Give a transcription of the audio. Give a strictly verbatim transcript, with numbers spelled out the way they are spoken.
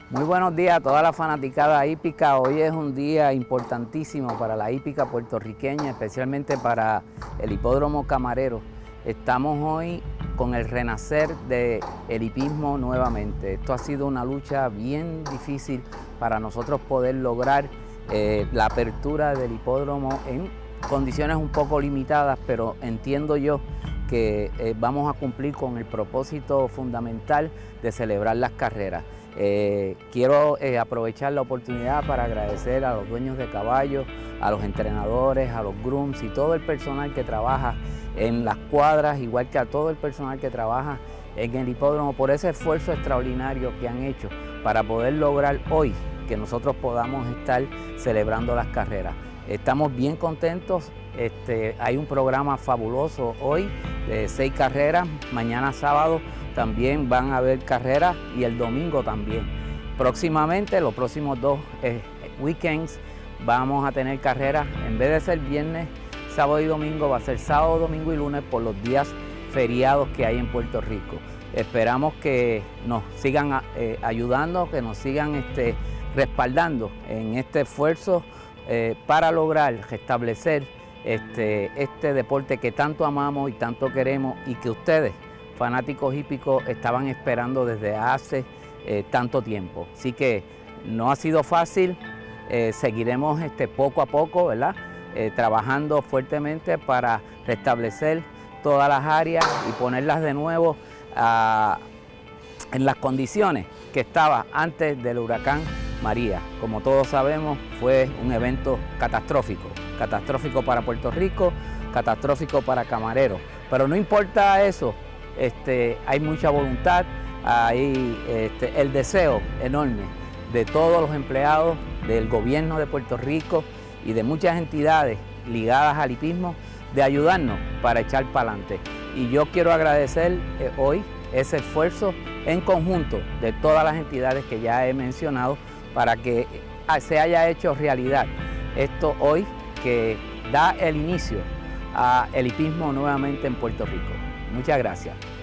Muy buenos días a toda la fanaticada hípica. Hoy es un día importantísimo para la hípica puertorriqueña, especialmente para el hipódromo Camarero. Estamos hoy con el renacer del hipismo nuevamente. Esto ha sido una lucha bien difícil para nosotros poder lograr eh, la apertura del hipódromo en condiciones un poco limitadas, pero entiendo yo que eh, vamos a cumplir con el propósito fundamental de celebrar las carreras. Eh, quiero eh, aprovechar la oportunidad para agradecer a los dueños de caballos, a los entrenadores, a los grooms y todo el personal que trabaja en las cuadras, igual que a todo el personal que trabaja en el hipódromo, por ese esfuerzo extraordinario que han hecho para poder lograr hoy que nosotros podamos estar celebrando las carreras. Estamos bien contentos, este, hay un programa fabuloso hoy de seis carreras, mañana sábado también van a haber carreras y el domingo también. Próximamente, los próximos dos eh, weekends, vamos a tener carreras, en vez de ser viernes, sábado y domingo, va a ser sábado, domingo y lunes por los días feriados que hay en Puerto Rico. Esperamos que nos sigan eh, ayudando, que nos sigan este, respaldando en este esfuerzo eh, para lograr restablecer este, este deporte que tanto amamos y tanto queremos y que ustedes, fanáticos hípicos, estaban esperando desde hace eh, tanto tiempo. Así que no ha sido fácil, eh, seguiremos este, poco a poco, ¿verdad? Eh, trabajando fuertemente para restablecer todas las áreas y ponerlas de nuevo a, en las condiciones que estaba antes del huracán María. Como todos sabemos, fue un evento catastrófico, catastrófico para Puerto Rico, catastrófico para Camarero. Pero no importa eso, este, hay mucha voluntad, hay este, el deseo enorme de todos los empleados del gobierno de Puerto Rico y de muchas entidades ligadas al hipismo de ayudarnos para echar para adelante. Y yo quiero agradecer eh, hoy ese esfuerzo en conjunto de todas las entidades que ya he mencionado para que se haya hecho realidad esto hoy que da el inicio al hipismo nuevamente en Puerto Rico. Muchas gracias.